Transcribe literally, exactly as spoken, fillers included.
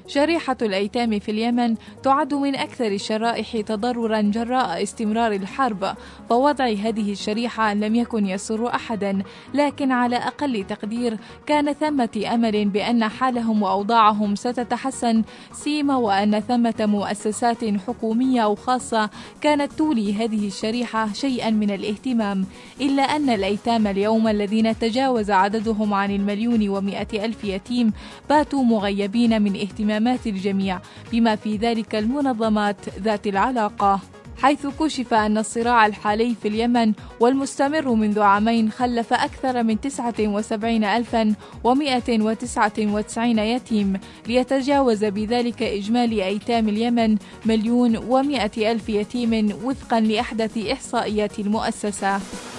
شريحة الأيتام في اليمن تعد من أكثر الشرائح تضررا جراء استمرار الحرب، فوضع هذه الشريحة لم يكن يسر أحدا، لكن على أقل تقدير كان ثمة أمل بأن حالهم وأوضاعهم ستتحسن، سيما وأن ثمة مؤسسات حكومية أو خاصة كانت تولي هذه الشريحة شيئا من الاهتمام، إلا أن الأيتام اليوم الذين تجاوز عددهم عن المليون ومئة ألف يتيم باتوا مغيبين من اهتمام الجميع، بما في ذلك المنظمات ذات العلاقة، حيث كشف أن الصراع الحالي في اليمن والمستمر منذ عامين خلف أكثر من تسعة وسبعين ألفا ومئة وتسعة وتسعين يتيم، ليتجاوز بذلك إجمالي أيتام اليمن مليون ومئة ألف يتيم وفقا لأحدث إحصائيات المؤسسة.